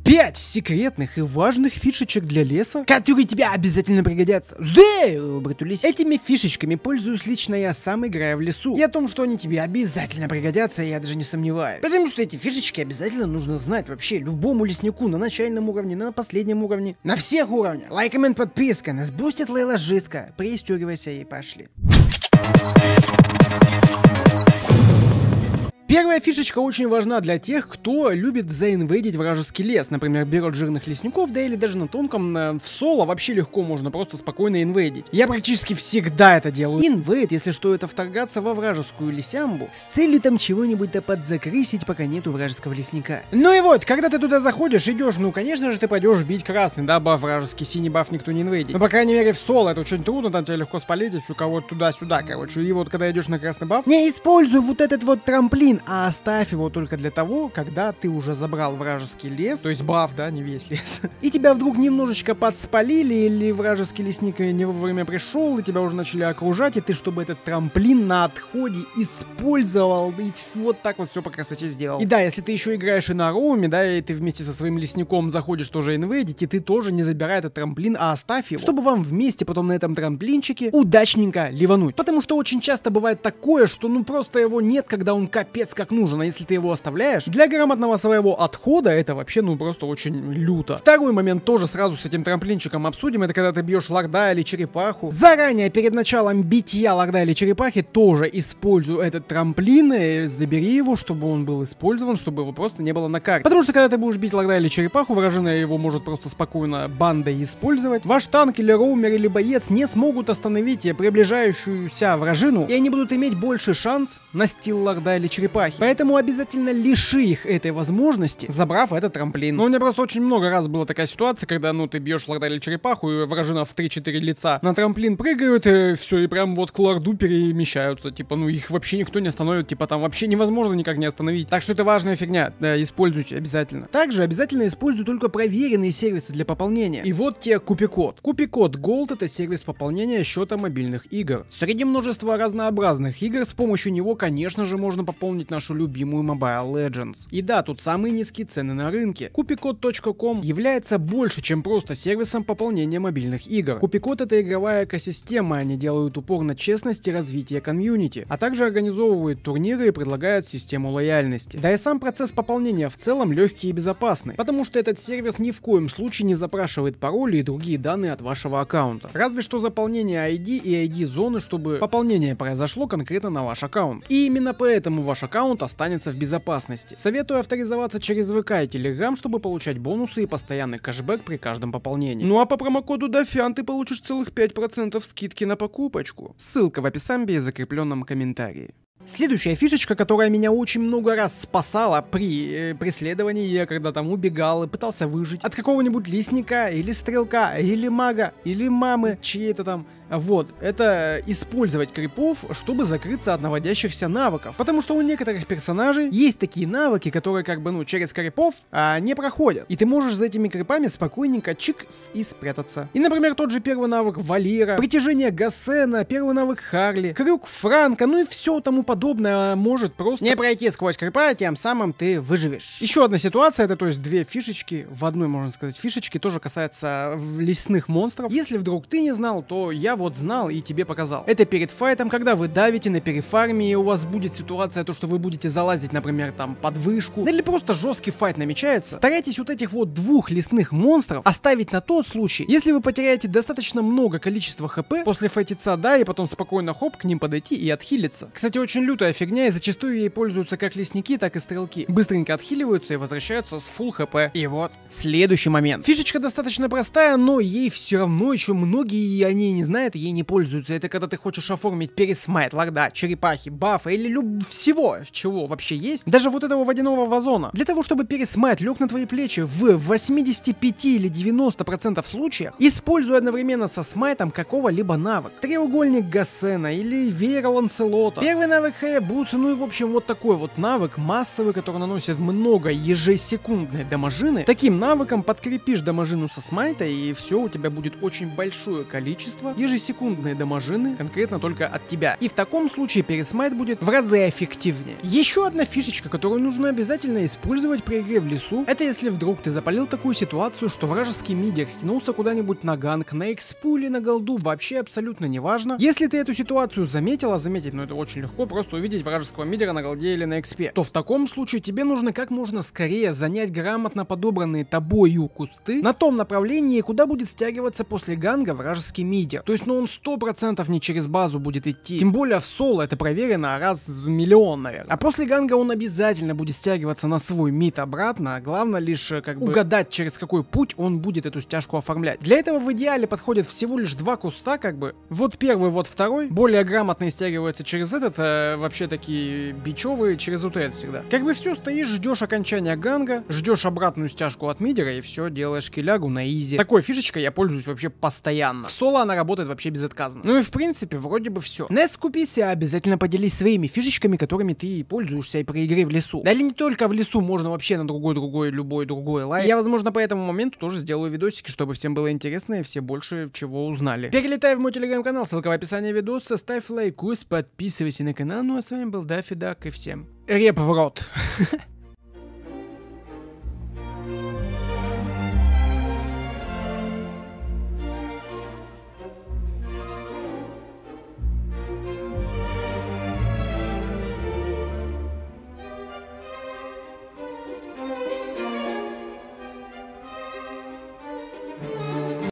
5 секретных и важных фишечек для леса, которые тебе обязательно пригодятся. Здорово, братулись. Этими фишечками пользуюсь лично я сам, играя в лесу. И о том, что они тебе обязательно пригодятся, я даже не сомневаюсь. Потому что эти фишечки обязательно нужно знать вообще любому леснику на начальном уровне, на последнем уровне, на всех уровнях. Лайк, коммент, подписка, нас бустит Лейла жестко. Пристегивайся и пошли. Первая фишечка очень важна для тех, кто любит заинвейдить вражеский лес. Например, берет жирных лесников, да или даже на тонком, в соло вообще легко можно просто спокойно инвейдить. Я практически всегда это делаю. Инвейд, если что, это вторгаться во вражескую лесямбу с целью там чего-нибудь да подзакрысить, пока нету вражеского лесника. Ну и вот, когда ты туда заходишь, идешь, ну конечно же ты пойдешь бить красный, да, баф вражеский, синий баф никто не инвейдит. Но по крайней мере в соло это очень трудно, там тебя легко спалить, у кого-то туда-сюда, короче. И вот когда идешь на красный баф, не используй вот этот вот трамплин, а оставь его только для того, когда ты уже забрал вражеский лес, то есть баф, да, не весь лес, и тебя вдруг немножечко подспалили, или вражеский лесник не вовремя пришел, и тебя уже начали окружать, и ты, чтобы этот трамплин на отходе использовал, и вот так вот все по красоте сделал. И да, если ты еще играешь и на роуме, да, и ты вместе со своим лесником заходишь тоже инвейдить, и ты тоже не забирай этот трамплин, а оставь его, чтобы вам вместе потом на этом трамплинчике удачненько ливануть. Потому что очень часто бывает такое, что ну просто его нет, когда он капец как нужен, а если ты его оставляешь, для грамотного своего отхода это вообще ну просто очень люто. Второй момент тоже сразу с этим трамплинчиком обсудим, это когда ты бьешь лорда или черепаху. Заранее перед началом битья лорда или черепахи тоже используй этот трамплин, и забери его, чтобы он был использован, чтобы его просто не было на карте. Потому что когда ты будешь бить лорда или черепаху, вражина его может просто спокойно бандой использовать. Ваш танк или роумер или боец не смогут остановить приближающуюся вражину, и они будут иметь больше шанс на стил лорда или черепахи. Поэтому обязательно лиши их этой возможности, забрав этот трамплин. Но у меня просто очень много раз была такая ситуация, когда, ну, ты бьешь лорда или черепаху, и вражина в 3-4 лица на трамплин прыгают, и все, и прям вот к лорду перемещаются. Типа, ну, их вообще никто не остановит, типа, там вообще невозможно никак не остановить. Так что это важная фигня, да, используйте обязательно. Также обязательно используй только проверенные сервисы для пополнения. И вот тебе Купикод. Купикод Gold — это сервис пополнения счета мобильных игр. Среди множества разнообразных игр с помощью него, конечно же, можно пополнить нашу любимую Mobile Legends. И да, тут самые низкие цены на рынке. Купикод.com является больше, чем просто сервисом пополнения мобильных игр. Купикод — это игровая экосистема, они делают упор на честность и развитие комьюнити, а также организовывают турниры и предлагают систему лояльности. Да и сам процесс пополнения в целом легкий и безопасный, потому что этот сервис ни в коем случае не запрашивает пароли и другие данные от вашего аккаунта. Разве что заполнение ID и ID-зоны, чтобы пополнение произошло конкретно на ваш аккаунт. И именно поэтому ваш аккаунт останется в безопасности. Советую авторизоваться через ВК и Telegram, чтобы получать бонусы и постоянный кэшбэк при каждом пополнении. Ну а по промокоду DAFIAN ты получишь целых 5% скидки на покупочку. Ссылка в описании и закрепленном комментарии. Следующая фишечка, которая меня очень много раз спасала при преследовании, я когда там убегал и пытался выжить от какого-нибудь лесника, или стрелка, или мага, или мамы, чьей-то там. Вот, это использовать крипов, чтобы закрыться от наводящихся навыков. Потому что у некоторых персонажей есть такие навыки, которые как бы, ну, через крипов не проходят. И ты можешь за этими крипами спокойненько чикс и спрятаться. И, например, тот же первый навык Валера, притяжение Гассена, первый навык Харли, крюк Франка, ну и все тому подобное может просто не пройти сквозь крипа, тем самым ты выживешь. Еще одна ситуация, это то есть две фишечки, в одной, можно сказать, фишечки, тоже касается лесных монстров. Если вдруг ты не знал, то я вот знал и тебе показал. Это перед файтом, когда вы давите на перифарме, и у вас будет ситуация, то, что вы будете залазить, например, там, под вышку, или просто жесткий файт намечается. Старайтесь вот этих вот двух лесных монстров оставить на тот случай, если вы потеряете достаточно много количества хп после файтица, да, и потом спокойно хоп, к ним подойти и отхилиться. Кстати, очень лютая фигня, и зачастую ей пользуются как лесники, так и стрелки. Быстренько отхиливаются и возвращаются с фулл хп. И вот, следующий момент. Фишечка достаточно простая, но ей все равно еще многие о ней не знают, ей не пользуются. Это когда ты хочешь оформить пересмайт, лорда, черепахи, бафа или всего, чего вообще есть. Даже вот этого водяного вазона. Для того, чтобы пересмайт лег на твои плечи в 85 или 90% случаях, используй одновременно со смайтом какого-либо навык. Треугольник Гассена или веер Ланселота. Первый навык Хаябусы, ну и в общем вот такой вот навык массовый, который наносит много ежесекундной дамажины. Таким навыком подкрепишь дамажину со смайта, и все, у тебя будет очень большое количество ежесекундной ежесекундные дамажины конкретно только от тебя. И в таком случае пересмайт будет в разы эффективнее. Еще одна фишечка, которую нужно обязательно использовать при игре в лесу, это если вдруг ты запалил такую ситуацию, что вражеский мидер стянулся куда-нибудь на ганг, на экспу или на голду, вообще абсолютно неважно. Если ты эту ситуацию заметил, а заметить, ну это очень легко, просто увидеть вражеского мидера на голде или на экспе, то в таком случае тебе нужно как можно скорее занять грамотно подобранные тобою кусты на том направлении, куда будет стягиваться после ганга вражеский мидер. То есть, ну он 100% не через базу будет идти. Тем более в соло это проверено раз в миллион, наверное. А после ганга он обязательно будет стягиваться на свой мид обратно, а главное лишь как бы угадать, через какой путь он будет эту стяжку оформлять. Для этого в идеале подходят всего лишь два куста, как бы. Вот первый, вот второй. Более грамотно стягивается через этот, вообще такие бичевые через вот этот всегда. Как бы все, стоишь, ждешь окончания ганга, ждешь обратную стяжку от мидера и все, делаешь киллягу на изи. Такой фишечкой я пользуюсь вообще постоянно. В соло она работает вообще безотказно. Ну и в принципе, вроде бы все. Не скупись, обязательно поделись своими фишечками, которыми ты пользуешься и при игре в лесу. Да или не только в лесу, можно вообще на любой другой лайв. Я, возможно, по этому моменту тоже сделаю видосики, чтобы всем было интересно и все больше чего узнали. Перелетай в мой телеграм-канал, ссылка в описании видоса, ставь лайкус, подписывайся на канал. Ну а с вами был Даффи Дак и всем реп в рот.